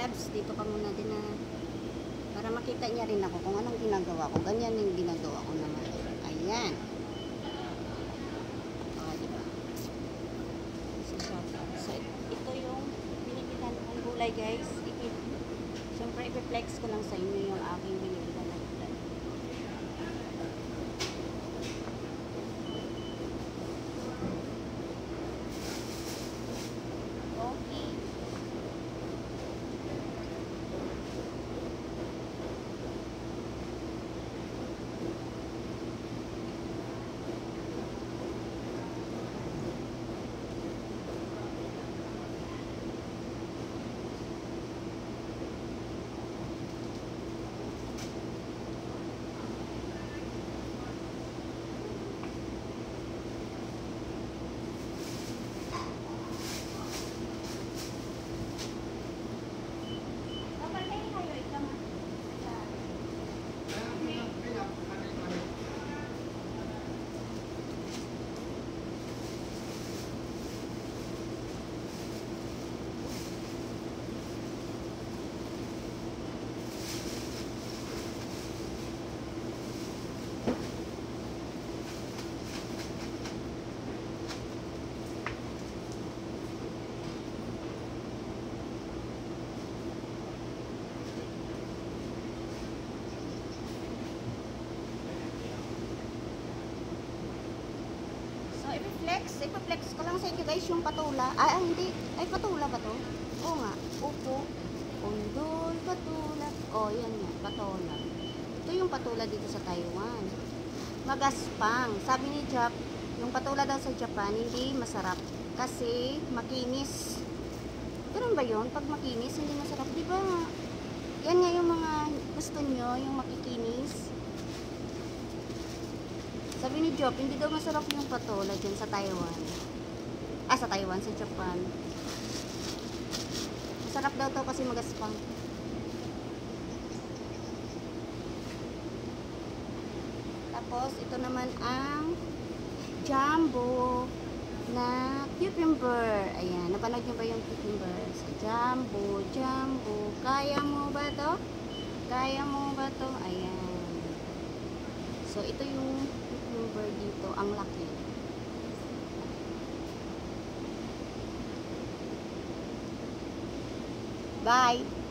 loves, dito ka muna din na para makita niya rin ako kung anong ginagawa ko. Ganyan yung ginagawa ko naman. Ayan. Diba? So, ito yung binibilan kong gulay, guys. Siyempre, i-flex ko lang sa inyo yung aking binibilan na gulay. Okay. Ipa-flex ko lang sa inyo guys yung patula. Hindi. Ay, patula ba to? Oo nga. Upo. Undol, patula. Yan nga. Patula. Ito yung patula dito sa Taiwan. Magaspang. Sabi ni Jap, yung patula daw sa Japan, hindi masarap. Kasi makinis. Ganun ba yun? Pag makinis, hindi masarap. Diba? Yan nga yung mga gusto nyo, yung makikinis. Sabi ni Job, hindi daw masarap yung patola dyan sa Taiwan. Sa Taiwan, sa Japan. Masarap daw to kasi magaspang. Tapos, ito naman ang jumbo na cucumber. Ayan, napanood nyo ba yung cucumber? So, jumbo. Kaya mo ba to? Ayan. So, ito yung cucumber dito, ang laki. Bye!